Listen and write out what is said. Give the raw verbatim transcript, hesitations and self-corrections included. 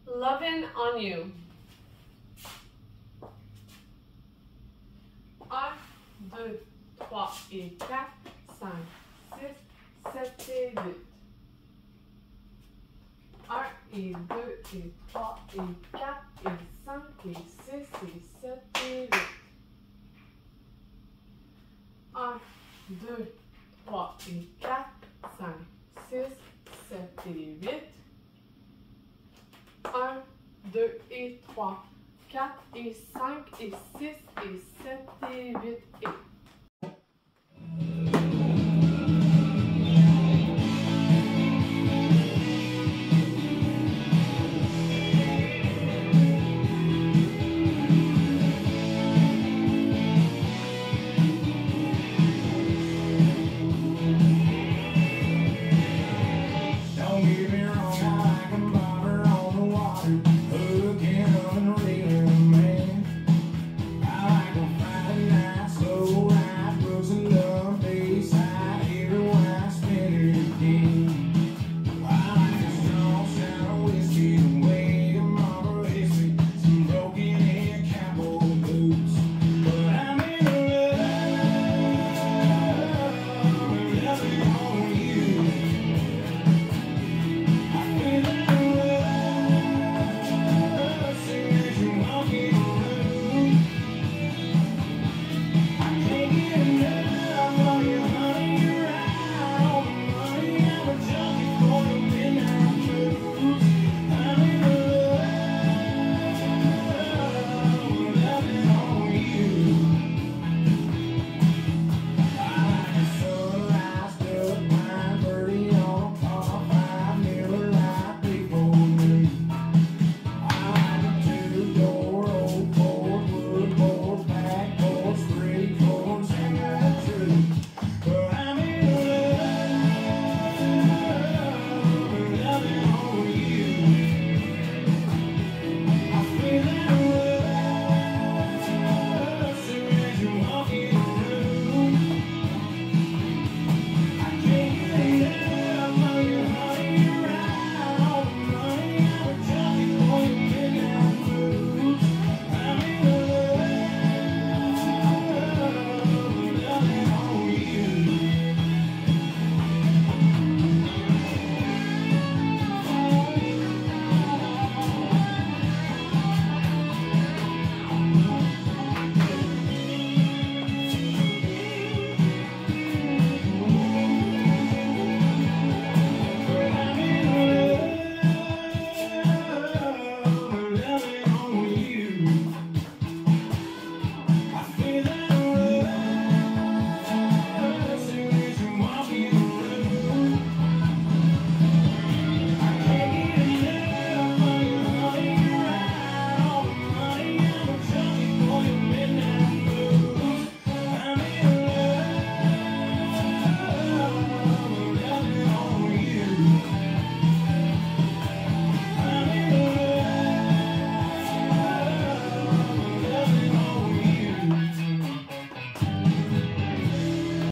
Loving on you. un, deux, trois et quatre, cinq, six, sept et huit. un et deux et trois et quatre et cinq et six et sept et huit. un, deux, trois et quatre, cinq, six, sept et huit. un, deux et trois, quatre et cinq et six et sept et huit et